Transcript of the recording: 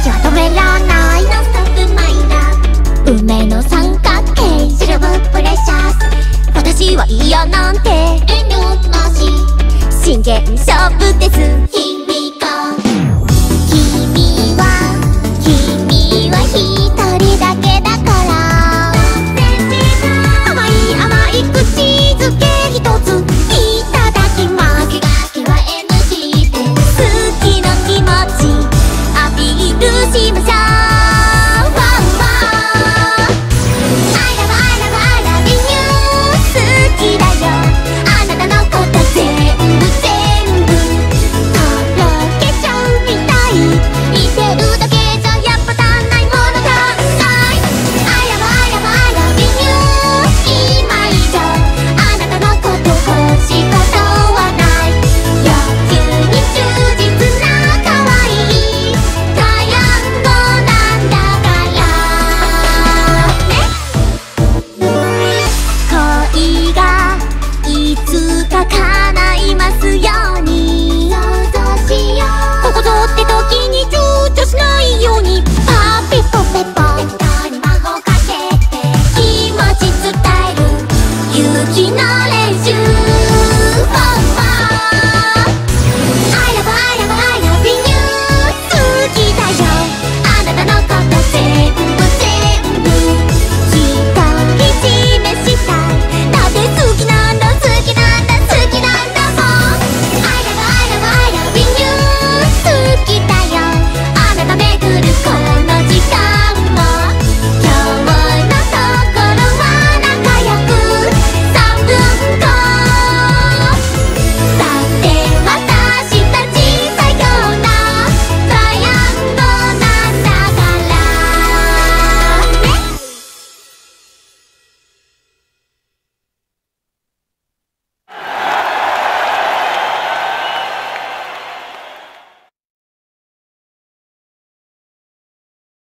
は止めらないノンストップマイラブ運命の三角形シルブプレシャス私は嫌なんて遠慮なし真剣勝負です Here we go 君は一人だけだから甘い甘い口づけ一ついただきます気が気は NG で好きな気持ちアピールしましょう I love I love I love you 好きだよあなたのこと全部とろけちゃうみたい見てるだけじゃやっぱ足んないものがない I love I love I love you 今以上あなたのこと欲しいことはない欲求に忠実な可愛いトライアンゴなんだからね恋がいつか叶いますように想像しようここぞって時に躊躇しないようにパピポペポペットに魔法かけて気持ち伝える勇気の